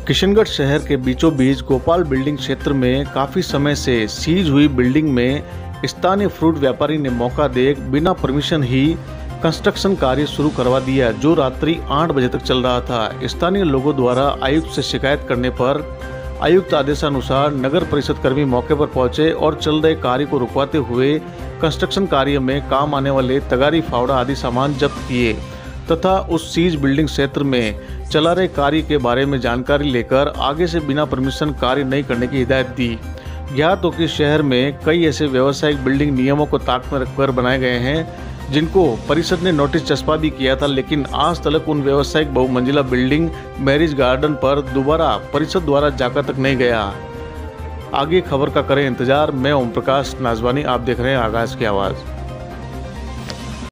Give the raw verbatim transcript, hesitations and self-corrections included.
किशनगढ़ शहर के बीचों बीच गोपाल बिल्डिंग क्षेत्र में काफी समय से सीज हुई बिल्डिंग में स्थानीय फ्रूट व्यापारी ने मौका देख बिना परमिशन ही कंस्ट्रक्शन कार्य शुरू करवा दिया, जो रात्रि आठ बजे तक चल रहा था। स्थानीय लोगों द्वारा आयुक्त से शिकायत करने पर आयुक्त आदेशानुसार नगर परिषद कर्मी मौके पर पहुंचे और चल रहे कार्य को रुकवाते हुए कंस्ट्रक्शन कार्य में काम आने वाले तगारी, फावड़ा आदि सामान जब्त किए तथा उस सीज बिल्डिंग क्षेत्र में चला रहे कार्य के बारे में जानकारी लेकर आगे से बिना परमिशन कार्य नहीं करने की हिदायत दी। ज्ञात हो कि शहर में कई ऐसे व्यावसायिक बिल्डिंग नियमों को ताक में रखकर बनाए गए हैं जिनको परिषद ने नोटिस चस्पा भी किया था, लेकिन आज तक उन व्यावसायिक बहुमंजिला बिल्डिंग मैरिज गार्डन पर दोबारा परिषद द्वारा जाकर तक नहीं गया। आगे खबर का करें इंतजार। मैं ओम प्रकाश नाजवानी, आप देख रहे हैं आगाज की आवाज़।